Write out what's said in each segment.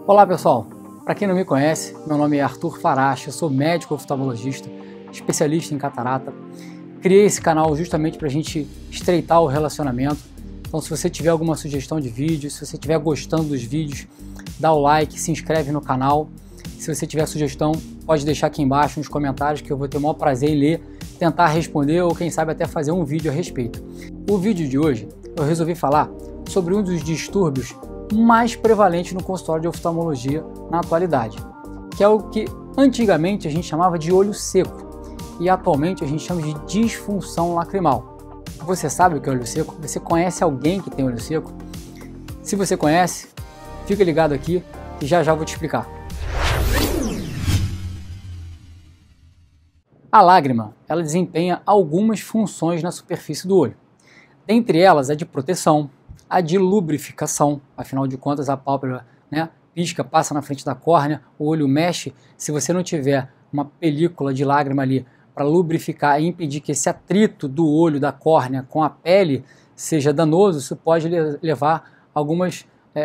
Olá pessoal, para quem não me conhece, meu nome é Arthur Farache, eu sou médico oftalmologista, especialista em catarata. Criei esse canal justamente para a gente estreitar o relacionamento. Então se você tiver alguma sugestão de vídeo, se você estiver gostando dos vídeos, dá o like, se inscreve no canal. Se você tiver sugestão, pode deixar aqui embaixo nos comentários que eu vou ter o maior prazer em ler, tentar responder ou quem sabe até fazer um vídeo a respeito. O vídeo de hoje eu resolvi falar sobre um dos distúrbios mais prevalentes no consultório de oftalmologia na atualidade, que é o que antigamente a gente chamava de olho seco e atualmente a gente chama de disfunção lacrimal. Você sabe o que é olho seco? Você conhece alguém que tem olho seco? Se você conhece, fica ligado aqui e já já vou te explicar. A lágrima, ela desempenha algumas funções na superfície do olho. Dentre elas, a de proteção, a de lubrificação, afinal de contas a pálpebra, pisca, passa na frente da córnea, o olho mexe. Se você não tiver uma película de lágrima ali para lubrificar e impedir que esse atrito do olho, da córnea com a pele seja danoso, isso pode levar algumas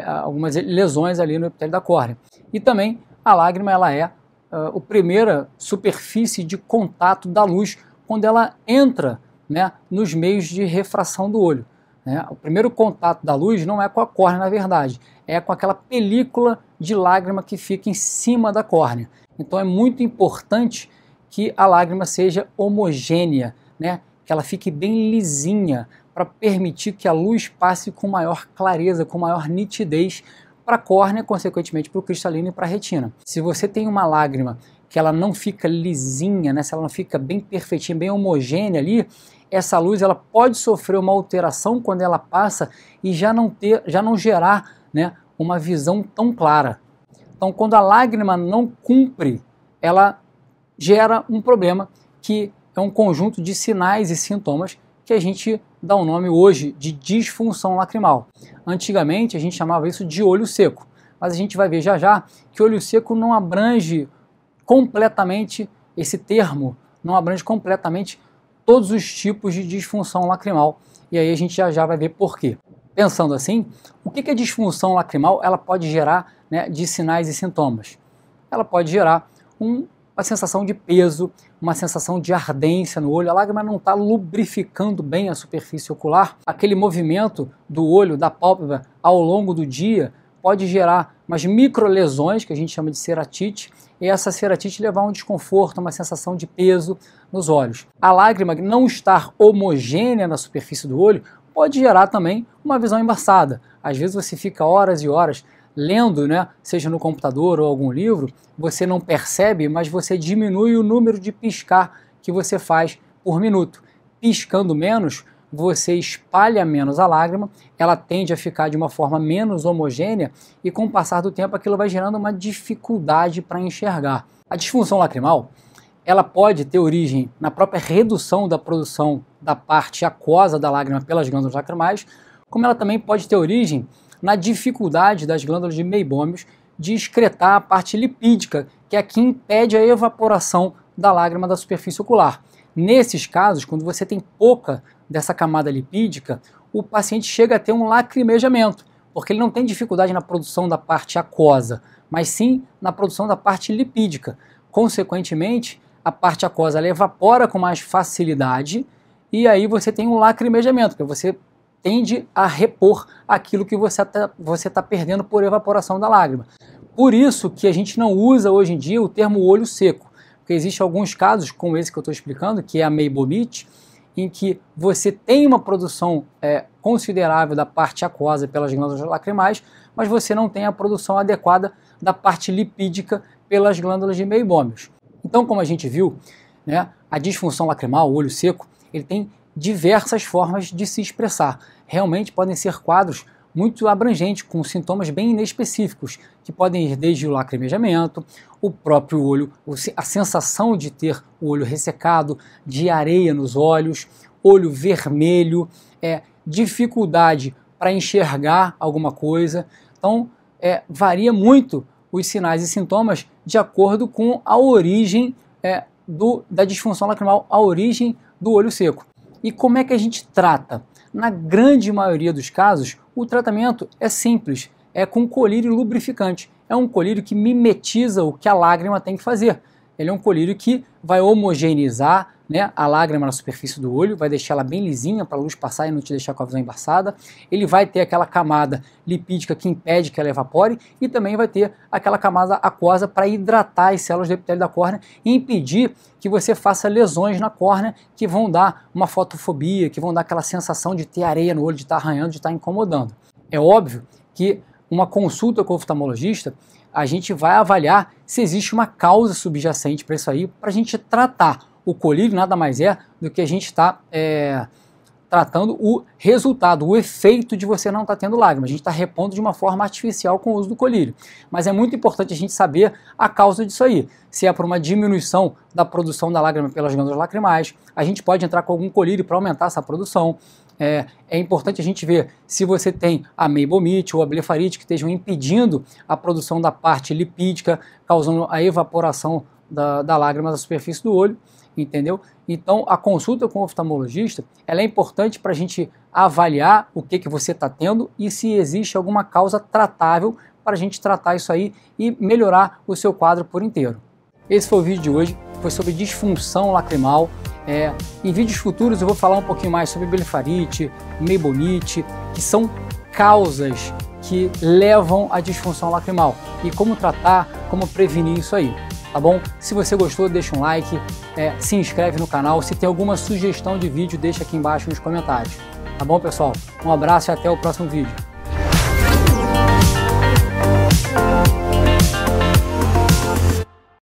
lesões ali no epitélio da córnea. E também a lágrima ela é a primeira superfície de contato da luz quando ela entra nos meios de refração do olho. O primeiro contato da luz não é com a córnea, na verdade, é com aquela película de lágrima que fica em cima da córnea. Então é muito importante que a lágrima seja homogênea, que ela fique bem lisinha, para permitir que a luz passe com maior clareza, com maior nitidez para a córnea, consequentemente para o cristalino e para a retina. Se você tem uma lágrima que ela não fica lisinha, se ela não fica bem perfeitinha, bem homogênea ali, essa luz ela pode sofrer uma alteração quando ela passa e já não gerar uma visão tão clara. Então, quando a lágrima não cumpre, ela gera um problema que é um conjunto de sinais e sintomas que a gente dá o nome hoje de disfunção lacrimal. Antigamente a gente chamava isso de olho seco, mas a gente vai ver já já que olho seco não abrange completamente, esse termo não abrange completamente todos os tipos de disfunção lacrimal, e aí a gente já vai ver por quê. Pensando assim, o que a disfunção lacrimal ela pode gerar de sinais e sintomas? Ela pode gerar uma sensação de peso, uma sensação de ardência no olho, a lágrima não está lubrificando bem a superfície ocular, aquele movimento do olho, da pálpebra ao longo do dia pode gerar umas microlesões que a gente chama de ceratite, e essa ceratite levar a um desconforto, uma sensação de peso nos olhos. A lágrima não estar homogênea na superfície do olho pode gerar também uma visão embaçada. Às vezes você fica horas e horas lendo, seja no computador ou algum livro, você não percebe, mas você diminui o número de piscar que você faz por minuto. Piscando menos, você espalha menos a lágrima, ela tende a ficar de uma forma menos homogênea e com o passar do tempo aquilo vai gerando uma dificuldade para enxergar. A disfunção lacrimal, ela pode ter origem na própria redução da produção da parte aquosa da lágrima pelas glândulas lacrimais, como ela também pode ter origem na dificuldade das glândulas de meibômios de excretar a parte lipídica, que é a que impede a evaporação da lágrima da superfície ocular. Nesses casos, quando você tem pouca dessa camada lipídica, o paciente chega a ter um lacrimejamento, porque ele não tem dificuldade na produção da parte aquosa, mas sim na produção da parte lipídica. Consequentemente, a parte aquosa ela evapora com mais facilidade e aí você tem um lacrimejamento, porque você tende a repor aquilo que você está perdendo por evaporação da lágrima. Por isso que a gente não usa hoje em dia o termo olho seco, porque existem alguns casos, como esse que eu estou explicando, que é a meibomite, em que você tem uma produção considerável da parte aquosa pelas glândulas lacrimais, mas você não tem a produção adequada da parte lipídica pelas glândulas de meibômios. Então, como a gente viu, a disfunção lacrimal, o olho seco, ele tem diversas formas de se expressar. Realmente podem ser quadros muito abrangentes, com sintomas bem inespecíficos, que podem ir desde o lacrimejamento, o próprio olho, a sensação de ter o olho ressecado, diarreia nos olhos, olho vermelho, dificuldade para enxergar alguma coisa. Então, varia muito os sinais e sintomas de acordo com a origem da disfunção lacrimal, a origem do olho seco. E como é que a gente trata? Na grande maioria dos casos, o tratamento é simples, é com colírio lubrificante. é um colírio que mimetiza o que a lágrima tem que fazer. Ele é um colírio que vai homogeneizar, né, a lágrima na superfície do olho, vai deixar ela bem lisinha para a luz passar e não te deixar com a visão embaçada. Ele vai ter aquela camada lipídica que impede que ela evapore e também vai ter aquela camada aquosa para hidratar as células do epitélio da córnea e impedir que você faça lesões na córnea que vão dar uma fotofobia, que vão dar aquela sensação de ter areia no olho, de estar arranhando, de estar incomodando. É óbvio que uma consulta com o oftalmologista, a gente vai avaliar se existe uma causa subjacente para isso aí, para a gente tratar. O colírio nada mais é do que a gente está tratando o resultado, o efeito de você não estar tendo lágrima. A gente está repondo de uma forma artificial com o uso do colírio. Mas é muito importante a gente saber a causa disso aí. Se é por uma diminuição da produção da lágrima pelas glândulas lacrimais, a gente pode entrar com algum colírio para aumentar essa produção. É importante a gente ver se você tem a meibomite ou a blefarite que estejam impedindo a produção da parte lipídica, causando a evaporação da lágrima da superfície do olho, entendeu? Então a consulta com o oftalmologista ela é importante para a gente avaliar o que você está tendo e se existe alguma causa tratável para a gente tratar isso aí e melhorar o seu quadro por inteiro. Esse foi o vídeo de hoje, foi sobre disfunção lacrimal. Em vídeos futuros eu vou falar um pouquinho mais sobre blefarite, meibomite, que são causas que levam à disfunção lacrimal e como tratar, como prevenir isso aí, tá bom? Se você gostou, deixa um like, se inscreve no canal, se tem alguma sugestão de vídeo, deixa aqui embaixo nos comentários, tá bom, pessoal? Um abraço e até o próximo vídeo.